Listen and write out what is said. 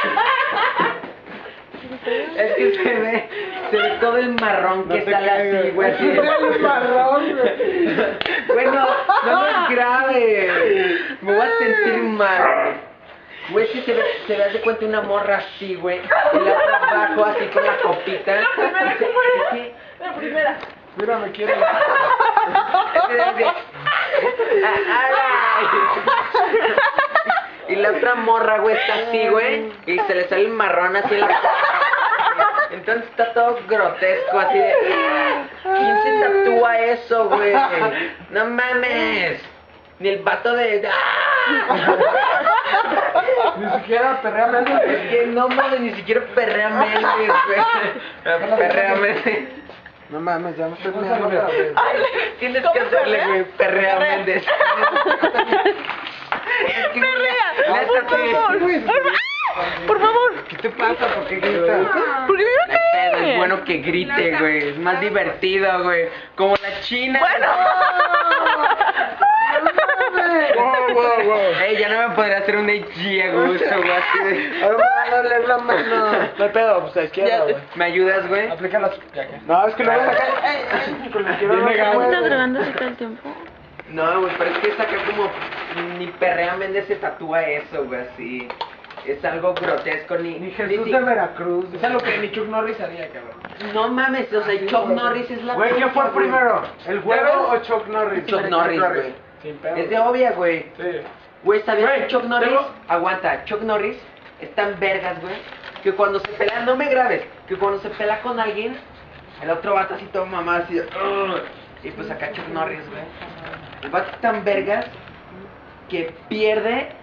Es que se ve todo el marrón que sale así, güey. Así. El marrón, güey. Bueno, no es grave. Me voy a sentir mal. Güey, si se ve de cuenta una morra así, güey. Y la otra abajo así con la copita. La primera. Mira, me quiere. Y la otra morra, güey, está así, güey. Y se le sale el marrón así en la cara. Entonces está todo grotesco, así de... ¿Quién se tatúa eso, güey? No mames. Ni el vato de... Ni siquiera perrea Méndez. Es que no mames, ni siquiera perrea Méndez, güey. Perrea Méndez. No mames, ya me estoy mirando otra vez. Tienes que hacerle, güey, perrea Méndez. Perrea, por favor. Por favor. ¿Qué te pasa? ¿Por qué gritas? ¿Por qué No hay pedo, es bueno que grite, güey. Es más divertido, güey. Como la china. Bueno. Wow. Ey, ya no me podría hacer un HG a gusto, güey. Así de... Ahora me van a darle la mano. No hay pedo, pues a izquierda, güey. ¿Me ayudas, güey? Aplica las... No, es que lo voy a sacar. Con la izquierda no se ¿Estás puede. grabando así todo el tiempo? No, güey, pero es que es acá como... Ni Perrea Méndez se tatúa eso, güey, así. Es algo grotesco, Ni Jesús de Veracruz. Es algo que ni Chuck Norris haría, cabrón. No mames, o sea, Chuck Norris es la... Güey, ¿quién fue cosa, güey. primero? ¿El huevo o Chuck Norris? Chuck Norris, güey. Sin pedo. Es de obvia, güey. Sí. Güey, ¿sabías Güey, que Chuck Norris... tengo- Aguanta, Chuck Norris es tan vergas, güey, que cuando se pelea... No me grabes. Que cuando se pelea con alguien, el otro vato así todo mamá, así de... Y pues acá Chuck Norris, güey. El vato es tan vergas que pierde